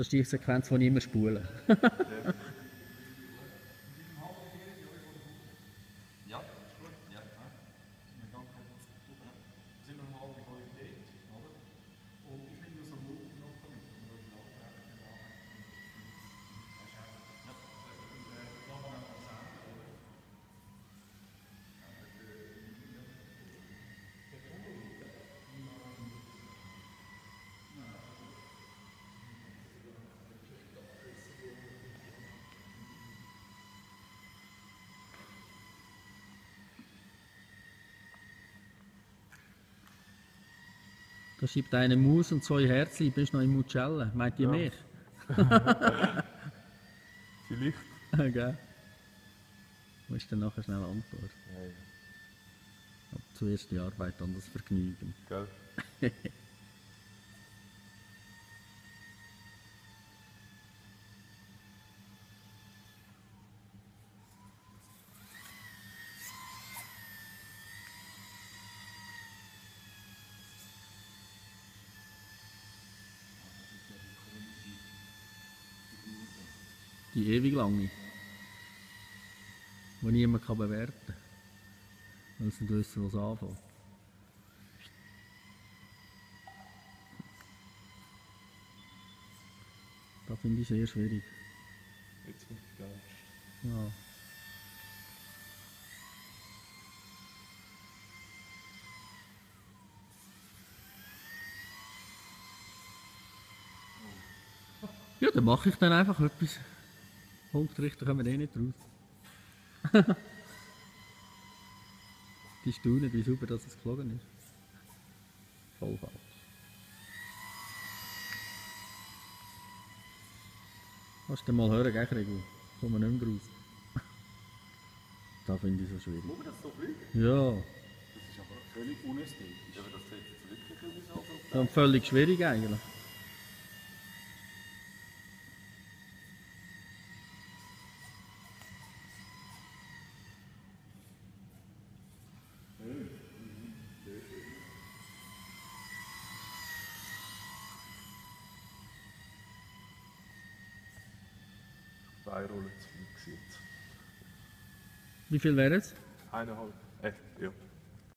Das ist die Sequenz, die ich immer spule. Da schreibt eine Maus und 2 Herzchen, bist noch im Mucella. Meint ihr mich? Vielleicht. Gell? Du musst dann nachher schnell antworten. Ja, ja. Aber zuerst die Arbeit, dann das Vergnügen. Gell? Die ewig lange. Die niemand kann bewerten kann. Weil sie nicht wissen, was anfängt. Das finde ich sehr schwierig. Jetzt bin ich geil. Ja. Ja, dann mache ich dann einfach etwas. Punktrichter kommen wir eh nicht raus. Die staunen, wie super dass es geflogen ist. Voll falsch. Kannst du mal hören, gell, Gregor? Kommen wir nicht mehr raus. Das finde ich so schwierig. Muss man das so fliegen? Ja, Das ist aber völlig unästhetisch. Ja, aber das sieht jetzt wirklich irgendwie so aus. und völlig schwierig eigentlich. Zwei Rollen zu fliegen jetzt. Wie viel wäre es? 1,5. Ja.